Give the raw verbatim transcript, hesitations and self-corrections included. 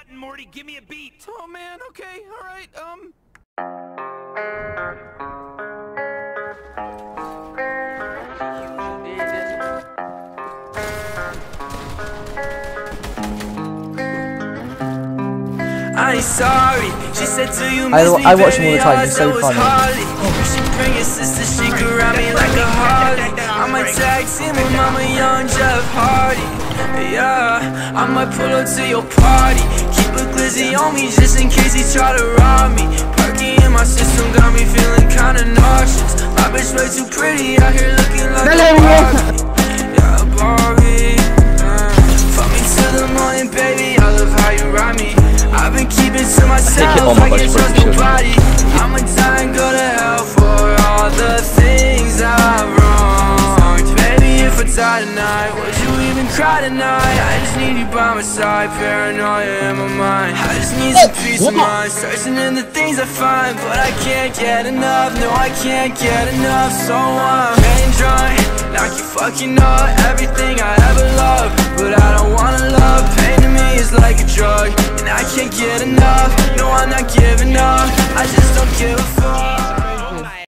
button, Morty. Give me a beat. Oh man, okay, alright, um... I ain't sorry. She said, do you I, miss me, I watch him all the baby? time, he's so All funny. she bring his sister, she could ride me like a Harley. I'm a tag team with Mama Young Jeff Hardy. Yeah, I might pull up to your party. Keep a glizzy on me just in case he try to rob me. Perky in my system got me feeling kinda nauseous. My bitch way too pretty out here looking like a Barbie. Yeah, Barbie. uh, Fuck me till the morning, baby. I love how you ride me. I've been keeping to myself, I can't trust nobody. I'ma die and go to hell for all the things I've wronged. Baby, if I die tonight, would you even cry tonight? I just need you by my side, paranoia in my mind. I just need some peace of mind, searching in the things I find. But I can't get enough, no I can't get enough. So I'm pain dry, like you fucking up everything I ever loved. But I don't wanna love, pain to me is like a drug. I can't get enough, no I'm not giving up. I just don't give a fuck.